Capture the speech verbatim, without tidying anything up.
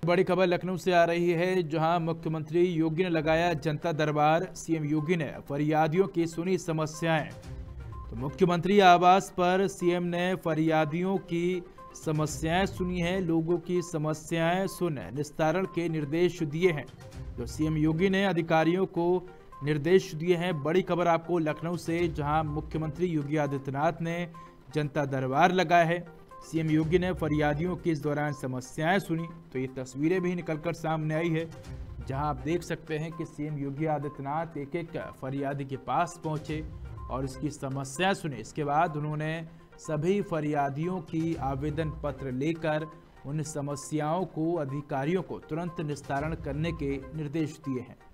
बड़ी खबर लखनऊ से आ रही है, जहां मुख्यमंत्री योगी ने लगाया जनता दरबार। सीएम योगी ने फरियादियों की सुनी समस्याएं। तो मुख्यमंत्री आवास पर सीएम ने फरियादियों की समस्याएं सुनी हैं। लोगों की समस्याएं सुन निस्तारण के निर्देश दिए हैं। तो सीएम योगी ने अधिकारियों को निर्देश दिए हैं। बड़ी खबर आपको लखनऊ से, जहां मुख्यमंत्री योगी आदित्यनाथ ने जनता दरबार लगाया है। सीएम योगी ने फरियादियों की इस दौरान समस्याएं सुनी। तो ये तस्वीरें भी निकलकर सामने आई है, जहां आप देख सकते हैं कि सीएम योगी आदित्यनाथ एक एक फरियादी के पास पहुंचे और इसकी समस्याएं सुनी। इसके बाद उन्होंने सभी फरियादियों की आवेदन पत्र लेकर उन समस्याओं को अधिकारियों को तुरंत निस्तारण करने के निर्देश दिए हैं।